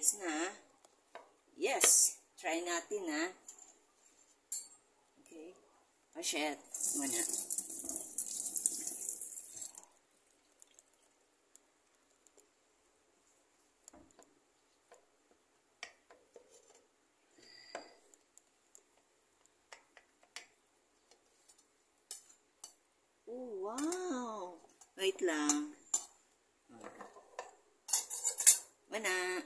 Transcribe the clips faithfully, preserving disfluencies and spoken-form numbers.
Nice na. Yes. Try natin, ha. Okay. Pochette muna. Oh, wow. Wait lang. Mana.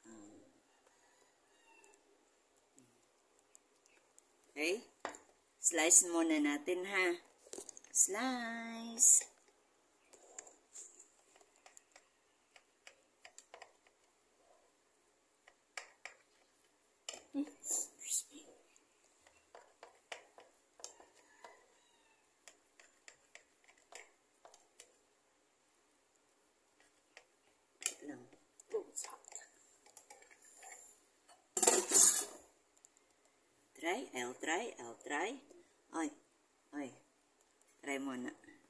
Okay. Slice muna natin, ha. Slice. Hmm. Crispy. Lang. Oh, it's hot. Try, I'll try, I'll try. Ay, ay. Try muna.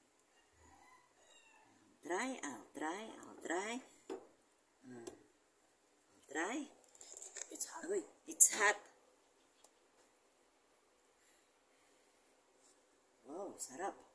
Try, I'll try, I'll try. Uh, I'll try. It's hot. Uy, it's hot. Wow, sarap.